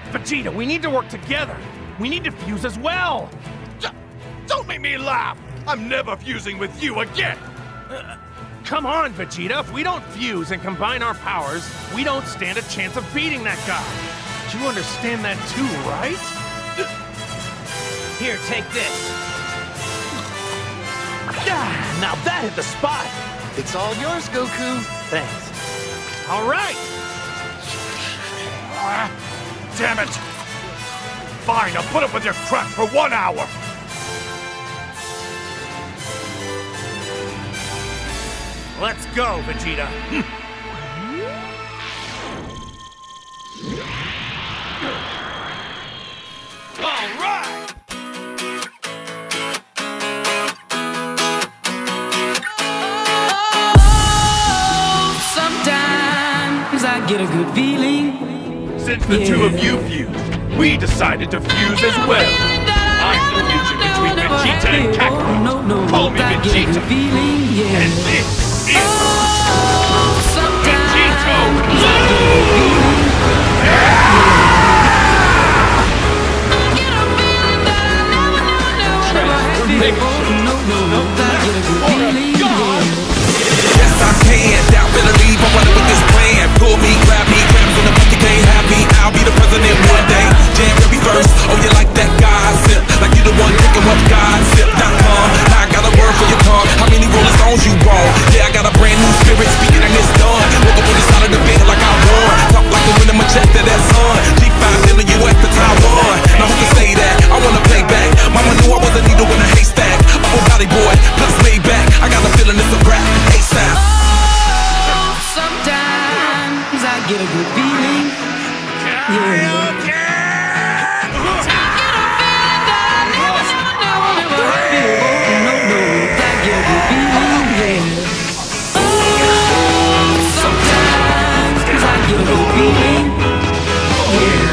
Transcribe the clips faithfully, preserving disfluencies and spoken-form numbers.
Vegeta, we need to work together. We need to fuse as well. D- don't make me laugh. I'm never fusing with you again. Uh, come on, Vegeta. If we don't fuse and combine our powers, we don't stand a chance of beating that guy. You understand that too, right? Here, take this. Ah, now that hit the spot. It's all yours, Goku. Thanks. All right. Ah, damn it. Fine, I'll put up with your crap for one hour. Let's go, Vegeta. All right. Sometimes I get a good feeling. Since the Yeah. two of you fused, we decided to fuse as well. I'm the fusion between Vegeta and Kakarot. No, no, Call me I get a Vegeta. good feeling, yeah. And this is Sometimes Vegito I get a good Blue! feeling. No, no, I get a good feeling, yeah. Yes, I can. Doubt better leave. I'm running with this plan. Pull me, grab me, grab from the bucket, can't have me. I'll be the president one day. January first. Oh, you like that gossip? Like you the one picking up gossip dot com. Now I got a word for your tongue. How many Rolling Stones you want? Yeah, I got a brand new spirit speaking and it's done. Woke up on the side of the bed like I won. Talk like the wind in my chest to that sun. G five in the U S to Taiwan. Now who can say that? I wanna play back. Mama knew I was a needle in a haystack. Upper body boy, plus way back. I got a feeling it's a rap. ASAP. Sometimes I get a good feeling. Yeah. No, no, I get a good feeling, yeah. Sometimes I get a good feeling. Yeah.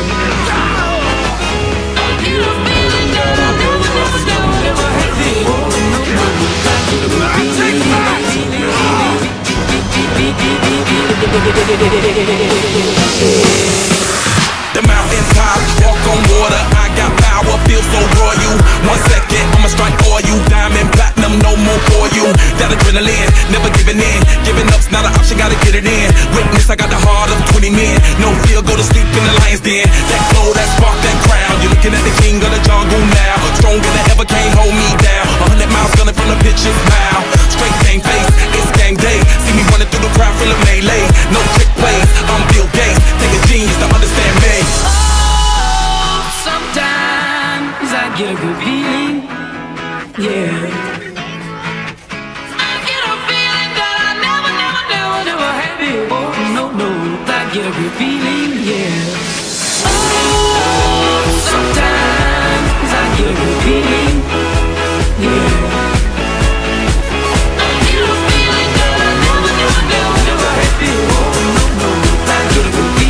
I get a feeling that I never, never, never, never had before. No, no, I get a good feeling. The mountain top, walk on water, I got power, feel so royal. One second, I'ma strike for you. Diamond, platinum, no more for you. That adrenaline, never giving in. Giving up's not an option, gotta get it in. Witness, I got the heart of twenty men. No fear, go to sleep in the lion's den. That glow, that spark, that crown. You're looking at the king of the jungle now. Stronger than ever, can't hold me down. A hundred miles gunning from the pitcher's mouth. Straight game face, it's game day. See me running through the crowd, feeling melee. No trick plays, I'm Bill Gates. Take a genius to understand me. Sometimes I get a good feeling, yeah. I get a feeling that I never, never, never, never had before. No, no, I get a good feeling, yeah. Oh, sometimes I get a good feeling, yeah. I get a feeling that I never, never, never, never had before. No, no, I get a good feeling.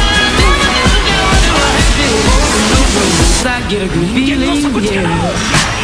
Get a good feeling, yeah.